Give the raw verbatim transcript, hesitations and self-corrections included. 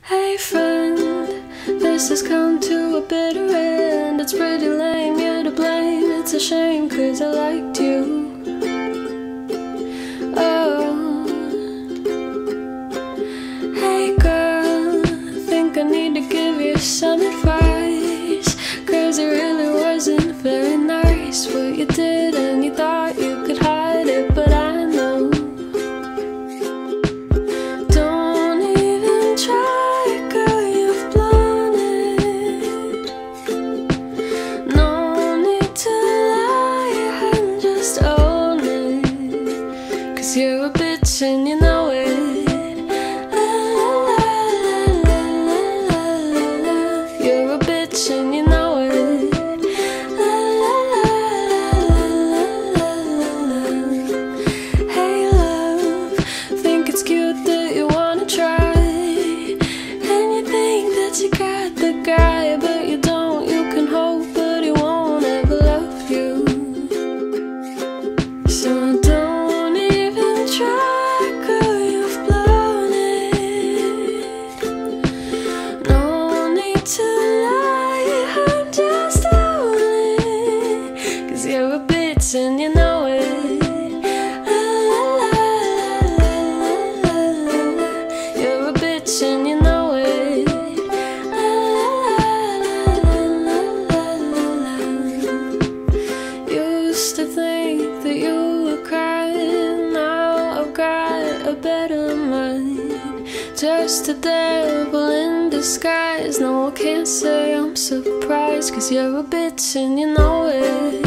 Hey friend, this has come to a bitter end. It's pretty lame, you're to blame. It's a shame, cause I liked you. Oh, hey girl, I think I need to give you some advice, cause it really wasn't very nice what you did, and you thought you could hide it, but I know. Don't even try, girl, you've blown it. No need to lie and just own it, cause you're a bitch and you know it. You're a bitch and you know it. Hey love, think it's cute that you wanna try, and you think that you got the guy, but you don't. You can hope, but he won't ever love you. So don't even try, girl, you've blown it. No need to lie, I'm just own it, cause you're a bitch and you know it. You're a bitch and you know it. Used to think that you were crying, now I've got a better mind. Just a devil in disguise. No, I can't say I'm surprised, cause you're a bitch and you know it.